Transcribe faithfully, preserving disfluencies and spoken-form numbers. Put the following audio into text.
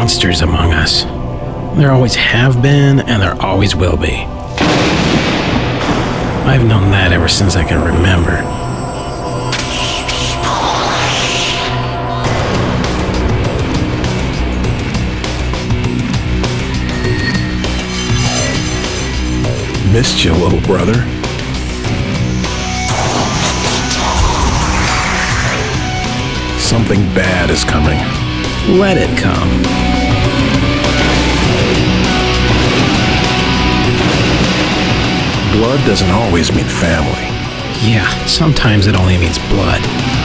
monsters among us. There always have been, and there always will be. I've known that ever since I can remember. Missed you, little brother. Something bad is coming. Let it come. Blood doesn't always mean family. Yeah, sometimes it only means blood.